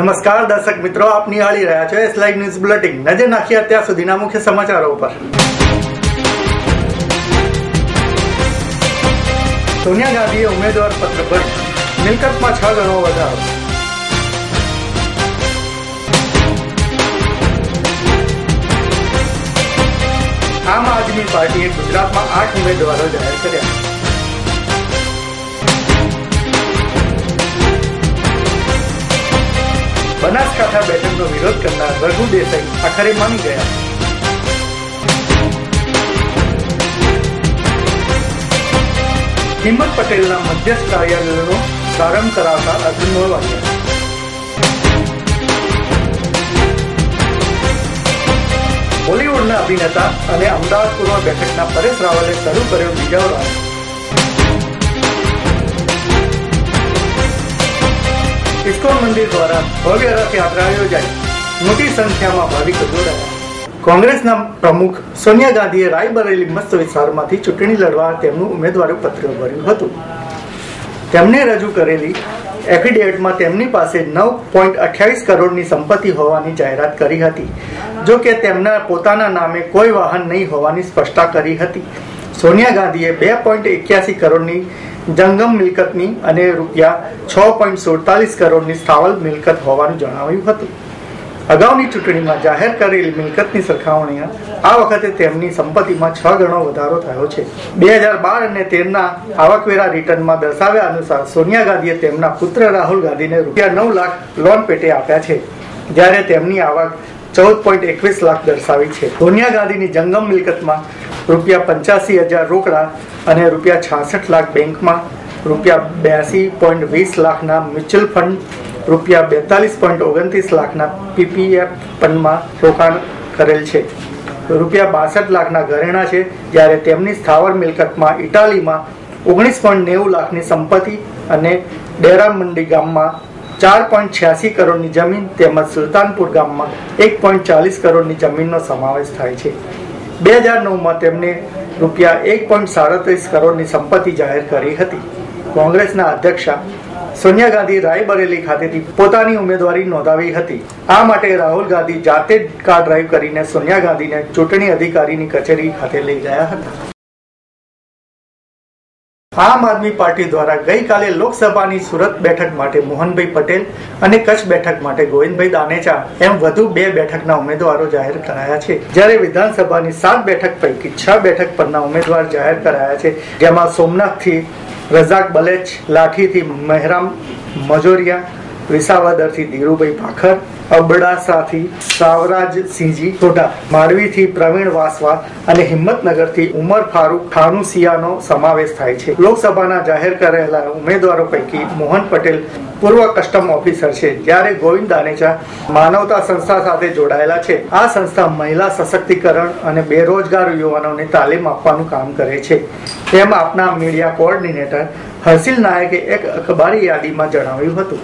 नमस्कार दर्शक मित्रों, आप निहाળી રહ્યા છો એસ લાઈવ ન્યૂઝ બુલેટિન। નજર નાખીએ અત્યાર સુધીના મુખ્ય સમાચારો પર। સોનિયા ગાંધીએ ઉમેદવાર પત્ર ભર્યું, મિલકતમાં 6 ગણો વધારો। આમ આદમી પાર્ટીએ ગુજરાતમાં 8 ઉમેદવારો જાહેર કર્યા। બનાસકાંઠા બેઠકનો વિરોધ કરનાર રઘુ દેસાઈ આખરે માની ગયા। હિંમત પટેલના મધ્યસ્થ કાર્યાલયનો પ્રારંભ કરાવતા અર્જુન મોરવાડિયા। બોલિવૂડના અભિનેતા અને અમદાવાદ પૂર્વ બેઠકના પરેશ રાવલે શરૂ કર્યો બીજો રાઉન્ડ। ઇસ્કોન મંદિર દ્વારા ભવ્ય રથયાત્રા યોજાઈ, મોટી સંખ્યામાં ભાવિકો જોડાયા। કોંગ્રેસના પ્રમુખ સોનિયા ગાંધીએ રાયબરેલી મત વિસ્તારમાંથી ચૂંટણી લડવા તેમનું ઉમેદવારી પત્ર ભર્યું હતું। તેમણે રજૂ કરેલી એફિડેવિટમાં તેમની પાસે 9.28 કરોડની સંપત્તિ હોવાની જાહેરાત કરી હતી, જો કે તેમના પોતાના નામે કોઈ વાહન નહીં હોવાની સ્પષ્ટતા કરી હતી। સોનિયા ગાંધીએ 2.81 કરોડની જંગમ મિલકતની અને રૂપિયા 6.47 કરોડની સ્થાવર મિલકત હોવાનું જણાવ્યું હતું। અગાઉની ચૂંટણીમાં જાહેર કરેલી મિલકતની સરખામણીએ આ વખતે તેમની સંપત્તિમાં 6 ગણો વધારો થયો છે। 2012 અને 13ના આવકવેરા રિટર્નમાં દર્શાવ્યા અનુસાર સોનિયા ગાંધીએ તેમના પુત્ર રાહુલ ગાંધીને રૂપિયા 9 લાખ લોન પેટે આપ્યા છે, જ્યારે તેમની આવક 14.21 લાખ દર્શાવી છે। સોનિયા ગાંધીની જંગમ મિલકતમાં રૂપિયા 85,000 રોકડા અને રૂપિયા 66 લાખ બેંકમાં, રૂપિયા 82.20 લાખના મ્યુચ્યુઅલ ફંડ, રૂપિયા 42.29 લાખના પીપીએફ ફંડમાં રોકાણ કરેલ છે, રૂપિયા 62 લાખના ઘરેણાં છે, જ્યારે તેમની સ્થાવર મિલકતમાં ઇટાલીમાં 19.90 લાખની સંપત્તિ અને ડેરામંડી ગામમાં 4.86 કરોડની જમીન તેમજ સુલતાનપુર ગામમાં 1.40 કરોડની જમીનનો સમાવેશ થાય છે। 2009માં તેમને રૂપિયા 1.37 કરોડની સંપત્તિ જાહેર કરી હતી। કોંગ્રેસના અધ્યક્ષા સોનિયા ગાંધી રાયબરેલી ખાતેથી પોતાની ઉમેદવારી નોંધાવી હતી। આ માટે રાહુલ ગાંધી જાતે જ કાર ડ્રાઈવ કરીને સોનિયા ગાંધીને ચૂંટણી અધિકારીની કચેરી ખાતે લઈ ગયા હતા। આમ આદમી પાર્ટી દ્વારા ગઈકાલે લોકસભાની સુરત બેઠક માટે મોહનભાઈ પટેલ અને કચ્છ બેઠક માટે ગોવિંદભાઈ દાનેચા એમ વધુ 2 બેઠકના ઉમેદવારો જાહેર કરાયા છે, જ્યારે વિધાનસભાની 7 બેઠક પૈકી 6 બેઠક પરના ઉમેદવાર જાહેર કરાયા છે, જેમાં સોમનાથથી રઝાક બલેચ, લાઠીથી મહેરામ મજોરિયા, વિસાવદરથી ધીરુભાઈ ભાખર, અબડાસાથી સાવરાજસિંહજી સોઢા, માંડવીથી પ્રવીણ વાસવા અને હિંમતનગરથી ઉમર ફારૂક ખાનુસિયાનો સમાવેશ થાય છે। લોકસભાના જાહેર કરેલા ઉમેદવારો પૈકી મોહન પટેલ પૂર્વ કસ્ટમ ઓફિસર છે, જ્યારે ગોવિંદ દાનેચા માનવતા સંસ્થા સાથે જોડાયેલા છે। આ સંસ્થા મહિલા સશક્તિકરણ અને બેરોજગાર યુવાનોને તાલીમ આપવાનું કામ કરે છે, તેમ આપના મીડિયા કોઓર્ડિનેટર હર્ષિલ નાયકે એક અખબારી યાદીમાં જણાવ્યું હતું।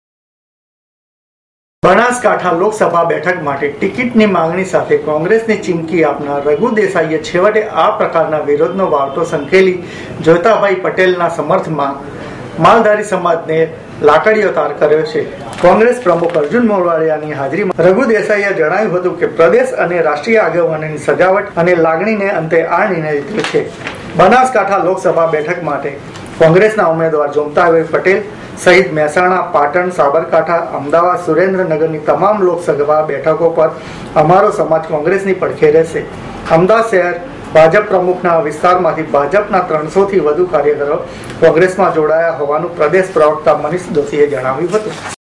બનાસકાંઠા લોકસભા બેઠક માટે ટિકિટની માંગણી સાથે કોંગ્રેસની ચીમકી આપનાર રઘુ દેસાઈએ છેવટે આ પ્રકારના વિરોધનો વાવટો સંકેલી જોતાભાઈ પટેલના સમર્થનમાં માલધારી સમાજને લાકડીઓ તાર કર્યો છે। કોંગ્રેસ પ્રમુખ અર્જુન મોરવાડિયાની હાજરીમાં રઘુ દેસાઈએ જણાવ્યું હતું કે પ્રદેશ અને રાષ્ટ્રીય આગેવાનોની સજાવટ અને લાગણીને અંતે આ નિર્ણય લીધો છે। બનાસકાંઠા લોકસભા બેઠક માટે કોંગ્રેસના ઉમેદવાર જોમતાભાઈ પટેલ સહિત મહેસાણા, પાટણ, સાબરકાંઠા, અમદાવાદ, સુરેન્દ્રનગરની તમામ લોકસભા બેઠકો પર અમારો સમાજ કોંગ્રેસની પડખે રહેશે। અમદાવાદ શહેર ભાજપ પ્રમુખના વિસ્તારમાંથી ભાજપના 300 થી વધુ કાર્યકરો કોંગ્રેસમાં જોડાયા હોવાનું પ્રદેશ પ્રવક્તા મનીષ દોશીએ જણાવ્યું હતું।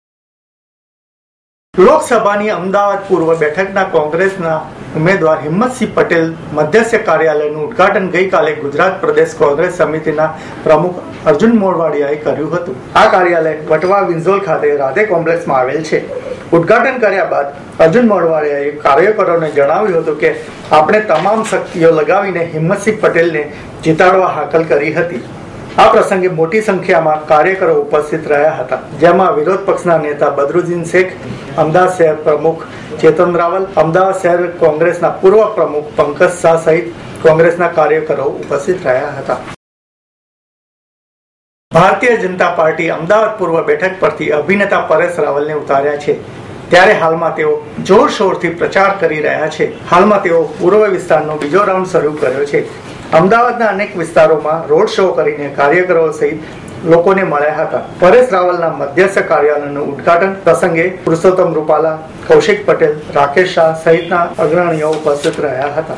લોકસભાની અમદાવાદ પૂર્વ બેઠકના કોંગ્રેસના ઉમેદવાર હિંમતસિંહ પટેલ મધ્યસ્થ કાર્યાલયનું ઉદ્ઘાટન ગઈકાલે ગુજરાત પ્રદેશ કોંગ્રેસ સમિતિના પ્રમુખ અર્જુન મોરવાડિયાએ કર્યું હતું। આ કાર્યાલય વટવા વિંઝોલ ખાતે રાધે કોમ્પ્લેક્સમાં આવેલ છે। ઉદ્ઘાટન કર્યા બાદ અર્જુન મોરવાડિયાએ કાર્યકરોને જણાવ્યું હતું કે આપણે તમામ શક્તિઓ લગાવીને હિંમતસિંહ પટેલને જીતાડવા હાકલ કરી હતી। આ પ્રસંગે મોટી સંખ્યામાં કાર્યકરો ઉપસ્થિત રહ્યા હતા, જેમાં વિરોધ પક્ષના નેતા બદરુદ્દીન શેખ, અમદાવાદ શહેર પ્રમુખ ચેતન રાવલ, અમદાવાદ શહેર કોંગ્રેસના પૂર્વ પ્રમુખ પંકજ શાહ સહિત કોંગ્રેસના કાર્યકરો ઉપસ્થિત રહ્યા હતા। ભારતીય જનતા પાર્ટી અમદાવાદ પૂર્વ બેઠક પરથી અભિનેતા પરેશ રાવલને ઉતાર્યા છે, ત્યારે હાલમાં તેઓ જોરશોરથી પ્રચાર કરી રહ્યા છે. હાલમાં તેઓ પૂર્વ વિસ્તારનો બીજો રાઉન્ડ શરૂ કર્યો છે. અમદાવાદના અનેક વિસ્તારોમાં રોડ શો કરીને કાર્યકરો સહિત લોકોને મળ્યા હતા. પરેશ રાવલના મધ્યસ્થ કાર્યાલયનું ઉદ્ઘાટન પ્રસંગે પુરુષોત્તમ રૂપાલા, કૌશિક પટેલ, રાકેશ શાહ સહિતના અગ્રણીઓ ઉપસ્થિત રહ્યા હતા.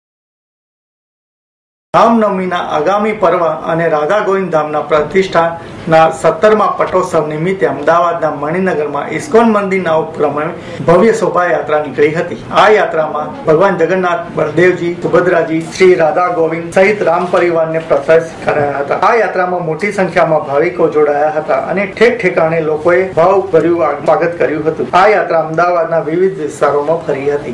રામનવમીના આગામી પર્વ અને રાધા ગોવિંદ ધામના પ્રતિષ્ઠાના 17મા પટોત્સવ નિમિત્તે અમદાવાદના મણિનગરમાં ઇસ્કોન મંદિરના ઉપક્રમે ભવ્ય શોભાયાત્રા નીકળી હતી. આ યાત્રામાં ભગવાન જગન્નાથ, બળદેવજી, સુભદ્રાજી, શ્રી રાધા ગોવિંદ સહિત રામ પરિવારને પ્રદર્શિત કરાયા હતા. આ યાત્રામાં મોટી સંખ્યામાં ભાવિકો જોડાયા હતા અને ઠેક ઠેકાણે લોકોએ ભાવભર્યું સ્વાગત કર્યું હતું. આ યાત્રા અમદાવાદના વિવિધ વિસ્તારોમાં ફરી હતી.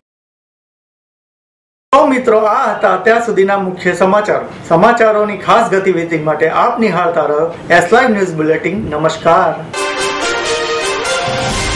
તો મિત્રો, આ હતા અત્યાર સુધીના મુખ્ય સમાચારો. સમાચારોની ખાસ ગતિવિધિ માટે આપ નિહાળતા રહો S Live ન્યૂઝ બુલેટિન. નમસ્કાર.